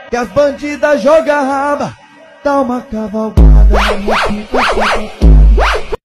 que as bandidas jogam raba, dá uma cavalgada na moquita.